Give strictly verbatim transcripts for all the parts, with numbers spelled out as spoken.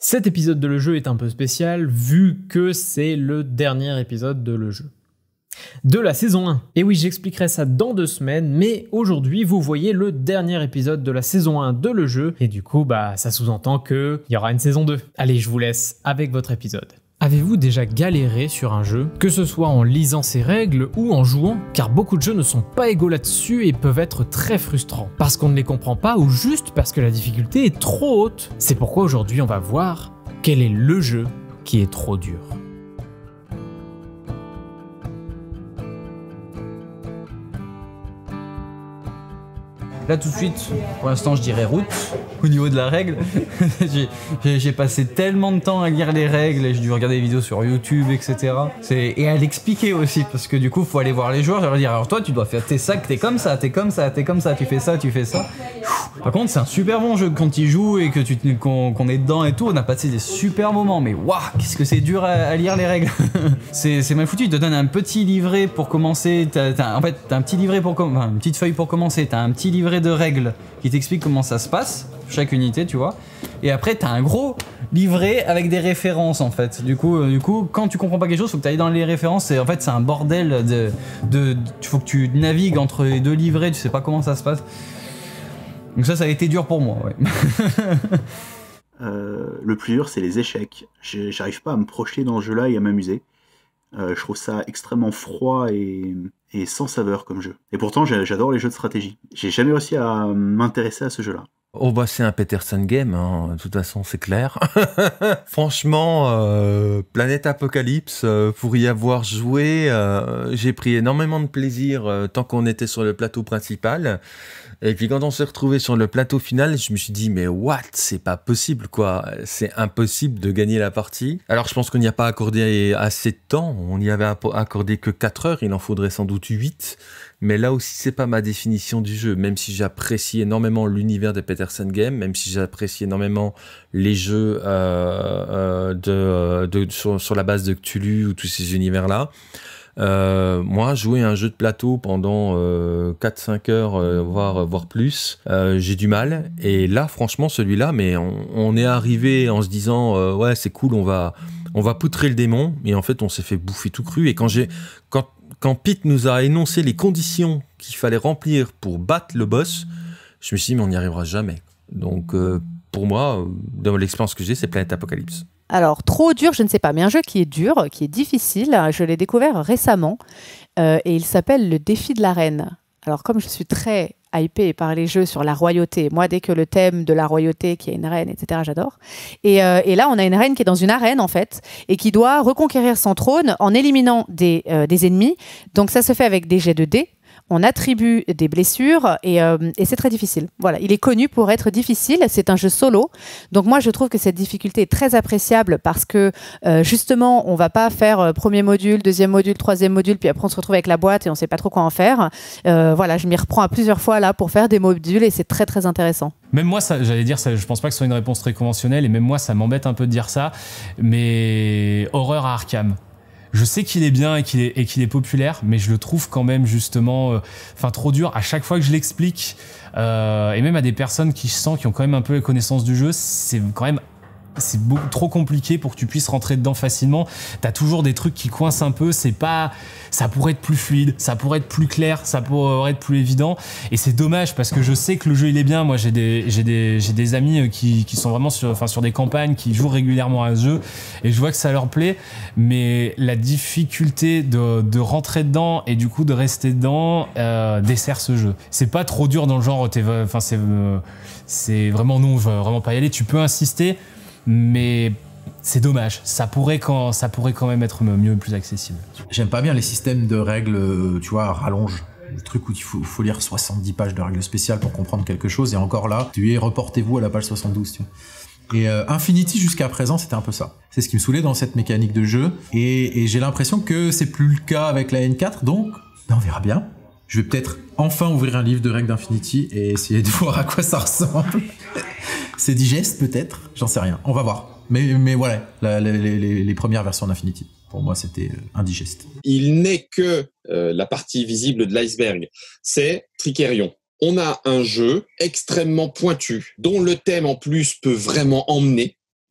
Cet épisode de Le Jeu est un peu spécial vu que c'est le dernier épisode de Le Jeu de la saison un. Et oui, j'expliquerai ça dans deux semaines, mais aujourd'hui, vous voyez le dernier épisode de la saison un de Le Jeu, et du coup, bah, ça sous-entend qu'il y aura une saison deux. Allez, je vous laisse avec votre épisode. Avez-vous déjà galéré sur un jeu, que ce soit en lisant ses règles ou en jouant? Car beaucoup de jeux ne sont pas égaux là-dessus et peuvent être très frustrants, parce qu'on ne les comprend pas ou juste parce que la difficulté est trop haute. C'est pourquoi aujourd'hui on va voir quel est le jeu qui est trop dur. Là tout de suite, pour l'instant je dirais route, au niveau de la règle. j'ai, j'ai, j'ai passé tellement de temps à lire les règles, et j'ai dû regarder des vidéos sur YouTube, et cetera. C'est, et à l'expliquer aussi, parce que du coup il faut aller voir les joueurs et leur dire alors toi tu dois faire tes sacs, t'es comme ça, t'es comme ça, t'es comme ça, tu fais ça, tu fais ça. Par contre c'est un super bon jeu quand tu joues et que tu, qu'on, qu'on est dedans et tout, on a passé des super moments, mais waouh, qu'est-ce que c'est dur à, à lire les règles. c'est, c'est mal foutu, ils te donnent un petit livret pour commencer, t'as, t'as, en fait t'as un petit livret pour com- enfin, une petite feuille pour commencer, t'as un petit livret de règles qui t'explique comment ça se passe, chaque unité, tu vois. Et après, t'as un gros livret avec des références, en fait. Du coup, euh, du coup quand tu comprends pas quelque chose, faut que tu ailles dans les références. Et en fait, c'est un bordel de... de il faut que tu navigues entre les deux livrets, tu sais pas comment ça se passe. Donc ça, ça a été dur pour moi, ouais. euh, le plus dur, c'est les échecs. J'ai, j'arrive pas à me projeter dans ce jeu-là et à m'amuser. Euh, je trouve ça extrêmement froid et, et sans saveur comme jeu. Et pourtant, j'adore les jeux de stratégie. J'ai jamais réussi à m'intéresser à ce jeu-là. Oh bah c'est un Peterson game, hein. De toute façon c'est clair. Franchement, euh, Planète Apocalypse, euh, pour y avoir joué, euh, j'ai pris énormément de plaisir euh, tant qu'on était sur le plateau principal. Et puis quand on s'est retrouvé sur le plateau final, je me suis dit mais what, c'est pas possible quoi, c'est impossible de gagner la partie. Alors je pense qu'on n'y a pas accordé assez de temps, on n'y avait accordé que quatre heures, il en faudrait sans doute huit. Mais là aussi, c'est pas ma définition du jeu, même si j'apprécie énormément l'univers de Peterson Game, même si j'apprécie énormément les jeux euh, euh, de, de, sur, sur la base de Cthulhu ou tous ces univers-là. Euh, moi, jouer à un jeu de plateau pendant euh, quatre cinq heures, euh, voire, voire plus, euh, j'ai du mal. Et là, franchement, celui-là, mais on, on est arrivé en se disant euh, ouais, c'est cool, on va, on va poutrer le démon. Et en fait, on s'est fait bouffer tout cru. Et quand j'ai... Quand, Quand Pete nous a énoncé les conditions qu'il fallait remplir pour battre le boss, je me suis dit, mais on n'y arrivera jamais. Donc, euh, pour moi, dans l'expérience que j'ai, c'est Planète Apocalypse. Alors, trop dur, je ne sais pas, mais un jeu qui est dur, qui est difficile, je l'ai découvert récemment, euh, et il s'appelle Le Défi de la Reine. Alors, comme je suis très hypée par les jeux sur la royauté, moi, dès que le thème de la royauté, qu'il y a une reine, et cetera, j'adore. Et, euh, et là, on a une reine qui est dans une arène, en fait, et qui doit reconquérir son trône en éliminant des, euh, des ennemis. Donc, ça se fait avec des jets de dés. On attribue des blessures et, euh, et c'est très difficile. Voilà, il est connu pour être difficile. C'est un jeu solo. Donc moi, je trouve que cette difficulté est très appréciable parce que euh, justement, on va pas faire euh, premier module, deuxième module, troisième module, puis après on se retrouve avec la boîte et on sait pas trop quoi en faire. Euh, voilà, je m'y reprends à plusieurs fois là pour faire des modules et c'est très très intéressant. Même moi, ça, j'allais dire, ça, je pense pas que ce soit une réponse très conventionnelle et même moi, ça m'embête un peu de dire ça, mais horreur à Arkham. Je sais qu'il est bien et qu'il est, et qu'il est populaire, mais je le trouve quand même justement, enfin euh, trop dur. À chaque fois que je l'explique, euh, et même à des personnes qui je sens qui ont quand même un peu les connaissances du jeu, c'est quand même c'est beaucoup trop compliqué pour que tu puisses rentrer dedans facilement. T'as toujours des trucs qui coincent un peu. C'est pas, ça pourrait être plus fluide, ça pourrait être plus clair, ça pourrait être plus évident. Et c'est dommage parce que je sais que le jeu il est bien. Moi j'ai des, j'ai des, j'ai des amis qui, qui sont vraiment sur, enfin sur des campagnes, qui jouent régulièrement à ce jeu et je vois que ça leur plaît. Mais la difficulté de, de rentrer dedans et du coup de rester dedans euh, dessert ce jeu. C'est pas trop dur dans le genre. T'es, enfin c'est, euh, c'est vraiment non, je veux vraiment pas y aller. Tu peux insister. Mais c'est dommage, ça pourrait, quand, ça pourrait quand même être mieux, plus accessible. J'aime pas bien les systèmes de règles, tu vois, rallonge. Le truc où il faut, faut lire soixante-dix pages de règles spéciales pour comprendre quelque chose, et encore là, tu es reportez-vous à la page soixante-douze, tu vois. Et euh, Infinity, jusqu'à présent, c'était un peu ça. C'est ce qui me saoulait dans cette mécanique de jeu, et, et j'ai l'impression que c'est plus le cas avec la N quatre, donc ben on verra bien. Je vais peut-être enfin ouvrir un livre de règles d'Infinity et essayer de voir à quoi ça ressemble. C'est digeste peut-être, j'en sais rien, on va voir. Mais, mais voilà, la, la, les, les premières versions d'Infinity, pour moi c'était indigeste. Il n'est que euh, la partie visible de l'iceberg, c'est Trickerion. On a un jeu extrêmement pointu, dont le thème en plus peut vraiment emmener.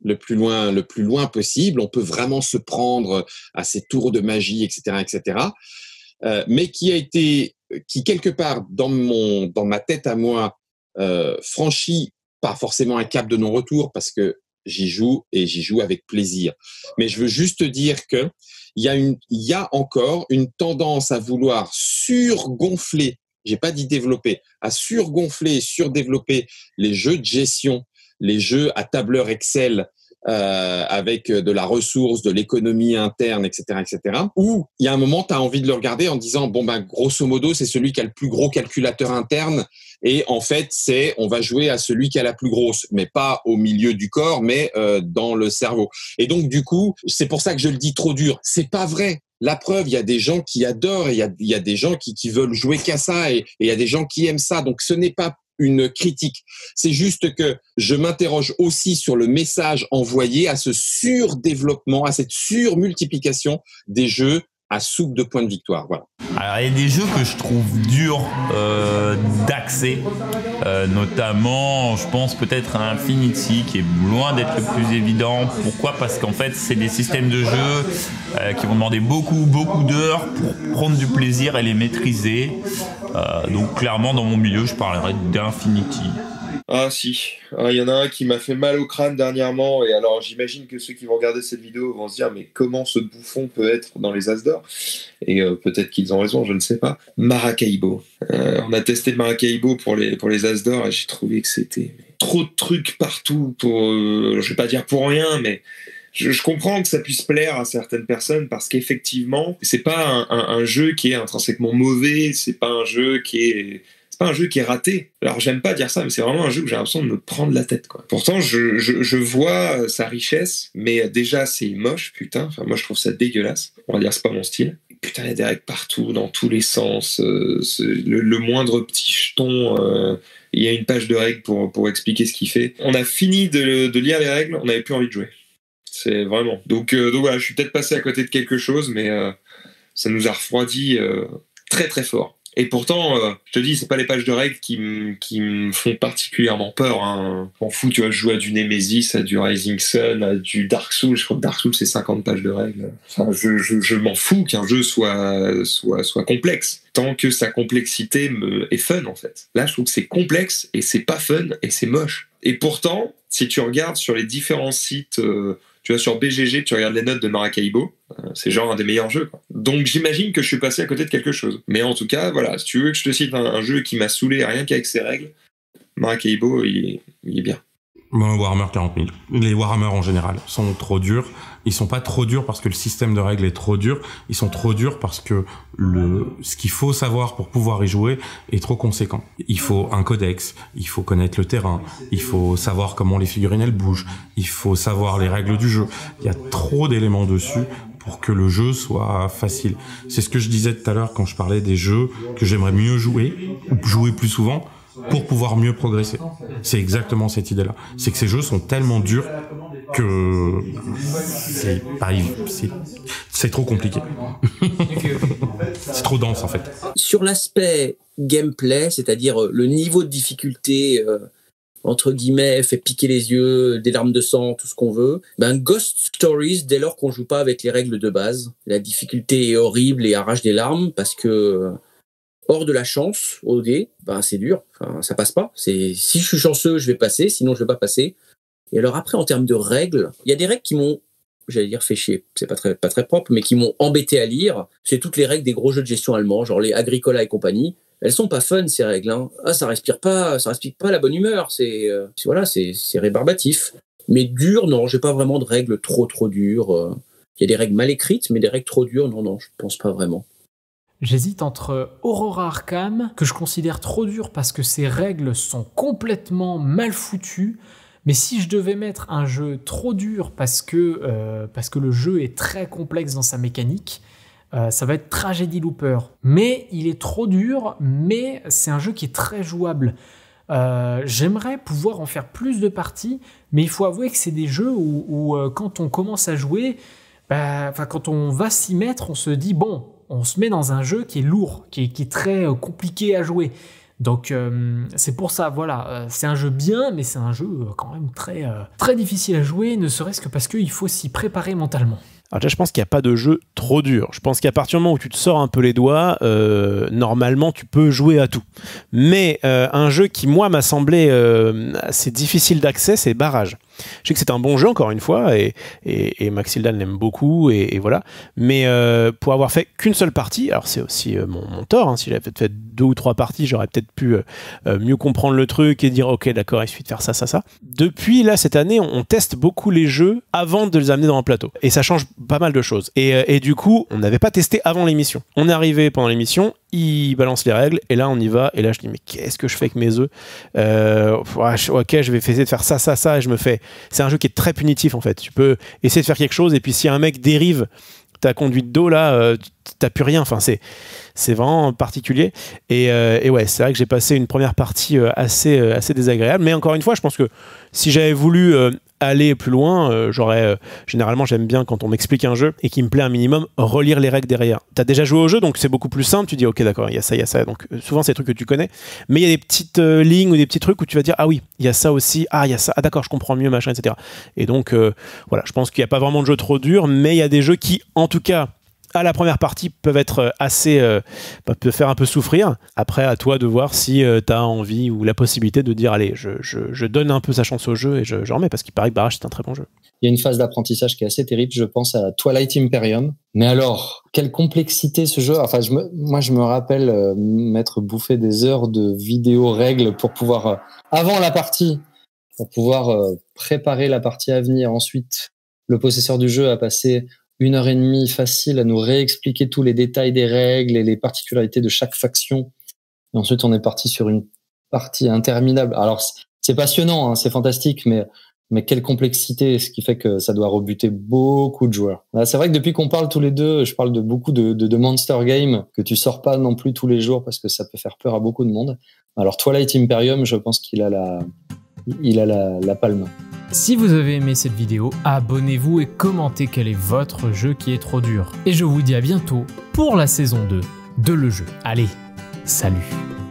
le plus loin, le plus loin possible. On peut vraiment se prendre à ces tours de magie, et cetera, et cetera. Euh, mais qui a été, qui quelque part dans mon, dans ma tête à moi, euh, franchit pas forcément un cap de non-retour parce que j'y joue et j'y joue avec plaisir. Mais je veux juste dire que il y a une, il y a encore une tendance à vouloir surgonfler. J'ai pas dit développer, à surgonfler et surdévelopper les jeux de gestion, les jeux à tableur Excel euh, avec de la ressource, de l'économie interne, et cetera, et cetera. Où il y a un moment, tu as envie de le regarder en disant bon ben grosso modo, c'est celui qui a le plus gros calculateur interne et en fait c'est on va jouer à celui qui a la plus grosse, mais pas au milieu du corps, mais euh, dans le cerveau. Et donc du coup, c'est pour ça que je le dis trop dur. C'est pas vrai. La preuve, il y a des gens qui adorent, il y a, il y a des gens qui, qui veulent jouer qu'à ça et, et il y a des gens qui aiment ça. Donc, ce n'est pas une critique. C'est juste que je m'interroge aussi sur le message envoyé à ce surdéveloppement, à cette surmultiplication des jeux à soupe de points de victoire. Voilà. Alors, il y a des jeux que je trouve durs euh, d'accès, euh, notamment, je pense peut-être à Infinity, qui est loin d'être le plus évident. Pourquoi ? Parce qu'en fait, c'est des systèmes de jeu euh, qui vont demander beaucoup, beaucoup d'heures pour prendre du plaisir et les maîtriser. Euh, donc, clairement, dans mon milieu, je parlerais d'Infinity. Ah si, il y en a un qui m'a fait mal au crâne dernièrement, et alors j'imagine que ceux qui vont regarder cette vidéo vont se dire mais comment ce bouffon peut être dans les As d'or ? Et euh, peut-être qu'ils ont raison, je ne sais pas. Maracaibo. Euh, on a testé le Maracaibo pour les, pour les As d'or et j'ai trouvé que c'était trop de trucs partout pour, euh, je vais pas dire pour rien, mais je, je comprends que ça puisse plaire à certaines personnes parce qu'effectivement, c'est pas un, un, un jeu qui est intrinsèquement mauvais, c'est pas un jeu qui est... C'est pas un jeu qui est raté. Alors j'aime pas dire ça, mais c'est vraiment un jeu que j'ai l'impression de me prendre la tête, quoi. Pourtant, je, je, je vois sa richesse, mais déjà c'est moche, putain. Enfin, moi je trouve ça dégueulasse. On va dire c'est pas mon style. Putain, il y a des règles partout, dans tous les sens. Euh, le, le moindre petit jeton, euh, il y a une page de règles pour, pour expliquer ce qu'il fait. On a fini de, de lire les règles, on n'avait plus envie de jouer. C'est vraiment. Donc, euh, donc voilà, je suis peut-être passé à côté de quelque chose, mais euh, ça nous a refroidi euh, très très fort. Et pourtant, euh, je te dis, c'est pas les pages de règles qui me qui me font particulièrement peur. Hein. Je m'en fous, tu vois, je joue à du Nemesis, à du Rising Sun, à du Dark Souls. Je crois que Dark Souls c'est cinquante pages de règles. Enfin, je je, je m'en fous qu'un jeu soit soit soit complexe, tant que sa complexité me est fun en fait. Là, je trouve que c'est complexe et c'est pas fun et c'est moche. Et pourtant, si tu regardes sur les différents sites. Euh, Tu vois, sur B G G, tu regardes les notes de Maracaibo, euh, c'est genre un des meilleurs jeux, quoi. Donc j'imagine que je suis passé à côté de quelque chose. Mais en tout cas, voilà, si tu veux que je te cite un, un jeu qui m'a saoulé rien qu'avec ses règles, Maracaibo, il est, il est bien. Bon, Warhammer quarante mille. Les Warhammer en général sont trop durs. Ils sont pas trop durs parce que le système de règles est trop dur. Ils sont trop durs parce que le, ce qu'il faut savoir pour pouvoir y jouer est trop conséquent. Il faut un codex, il faut connaître le terrain, il faut savoir comment les figurines elles bougent, il faut savoir les règles du jeu. Il y a trop d'éléments dessus pour que le jeu soit facile. C'est ce que je disais tout à l'heure quand je parlais des jeux que j'aimerais mieux jouer, ou jouer plus souvent, pour pouvoir mieux progresser. C'est exactement cette idée-là. C'est que ces jeux sont tellement durs que c'est, pas, c'est, c'est trop compliqué. C'est trop dense en fait. Sur l'aspect gameplay, c'est-à-dire le niveau de difficulté, euh, entre guillemets, fait piquer les yeux, des larmes de sang, tout ce qu'on veut, ben Ghost Stories, dès lors qu'on joue pas avec les règles de base, la difficulté est horrible et arrache des larmes parce que hors de la chance, au dé, ben c'est dur, enfin, ça passe pas. C'est, si je suis chanceux, je vais passer, sinon je vais pas passer. Et alors après, en termes de règles, il y a des règles qui m'ont, j'allais dire fait chier, c'est pas très, pas très propre, mais qui m'ont embêté à lire. C'est toutes les règles des gros jeux de gestion allemands, genre les Agricola et compagnie. Elles sont pas fun, ces règles, hein. Ah, ça respire pas, ça respire pas la bonne humeur, c'est, euh, voilà, c'est, c'est rébarbatif. Mais dur, non, j'ai pas vraiment de règles trop, trop dures. Il y a des règles mal écrites, mais des règles trop dures, non, non, je pense pas vraiment. J'hésite entre Aurora Arkham, que je considère trop dur parce que ses règles sont complètement mal foutues, mais si je devais mettre un jeu trop dur parce que, euh, parce que le jeu est très complexe dans sa mécanique, euh, ça va être Tragedy Looper. Mais il est trop dur, mais c'est un jeu qui est très jouable. Euh, j'aimerais pouvoir en faire plus de parties, mais il faut avouer que c'est des jeux où, où euh, quand on commence à jouer, bah, quand on va s'y mettre, on se dit « bon », on se met dans un jeu qui est lourd, qui est, qui est très compliqué à jouer. Donc euh, c'est pour ça, voilà, euh, c'est un jeu bien, mais c'est un jeu euh, quand même très, euh, très difficile à jouer, ne serait-ce que parce qu'il faut s'y préparer mentalement. Alors déjà, je pense qu'il n'y a pas de jeu trop dur. Je pense qu'à partir du moment où tu te sors un peu les doigts, euh, normalement, tu peux jouer à tout. Mais euh, un jeu qui, moi, m'a semblé euh, assez difficile d'accès, c'est Barrage. Je sais que c'est un bon jeu, encore une fois, et, et, et Maxildan l'aime beaucoup, et, et voilà. Mais euh, pour avoir fait qu'une seule partie, alors c'est aussi euh, mon, mon tort, hein, si j'avais peut-être fait deux ou trois parties, j'aurais peut-être pu euh, euh, mieux comprendre le truc et dire, ok, d'accord, il suffit de faire ça, ça, ça. Depuis, là, cette année, on, on teste beaucoup les jeux avant de les amener dans un plateau. Et ça change pas mal de choses. Et, euh, et du coup, on n'avait pas testé avant l'émission. On est arrivé pendant l'émission, il balance les règles, et là, on y va, et là, je dis, mais qu'est-ce que je fais avec mes œufs euh, ok, je vais essayer de faire ça, ça, ça, et je me fais... C'est un jeu qui est très punitif, en fait. Tu peux essayer de faire quelque chose, et puis si un mec dérive ta conduite d'eau, là, euh, t'as plus rien. Enfin, c'est, c'est vraiment particulier. Et, euh, et ouais, c'est vrai que j'ai passé une première partie euh, assez, euh, assez désagréable. Mais encore une fois, je pense que si j'avais voulu euh, aller plus loin, euh, j'aurais... Euh, généralement, j'aime bien quand on m'explique un jeu et qu'il me plaît un minimum, relire les règles derrière. T'as déjà joué au jeu, donc c'est beaucoup plus simple. Tu dis, ok, d'accord, il y a ça, il y a ça. Donc euh, souvent, c'est des trucs que tu connais. Mais il y a des petites euh, lignes ou des petits trucs où tu vas dire, ah oui, il y a ça aussi. Ah, il y a ça. Ah d'accord, je comprends mieux, machin, et cetera. Et donc, euh, voilà, je pense qu'il n'y a pas vraiment de jeu trop dur, mais il y a des jeux qui, en tout cas... à la première partie peuvent être assez euh, peuvent faire un peu souffrir. Après, à toi de voir si euh, tu as envie ou la possibilité de dire allez, je, je, je donne un peu sa chance au jeu et je, je remets, parce qu'il paraît que Barrage c'est un très bon jeu. Il y a une phase d'apprentissage qui est assez terrible, je pense à Twilight Imperium. Mais alors, quelle complexité ce jeu. Enfin, je me, moi je me rappelle euh, m'être bouffé des heures de vidéos règles pour pouvoir, euh, avant la partie, pour pouvoir euh, préparer la partie à venir. Ensuite, le possesseur du jeu a passé une heure et demie facile à nous réexpliquer tous les détails des règles et les particularités de chaque faction. Et ensuite, on est parti sur une partie interminable. Alors, c'est passionnant, hein, c'est fantastique, mais, mais quelle complexité, ce qui fait que ça doit rebuter beaucoup de joueurs. Là, c'est vrai que depuis qu'on parle tous les deux, je parle de beaucoup de, de, de monster games que tu sors pas non plus tous les jours parce que ça peut faire peur à beaucoup de monde. Alors, Twilight Imperium, je pense qu'il a la, il a la, la palme. Si vous avez aimé cette vidéo, abonnez-vous et commentez quel est votre jeu qui est trop dur. Et je vous dis à bientôt pour la saison deux de Le Jeu. Allez, salut!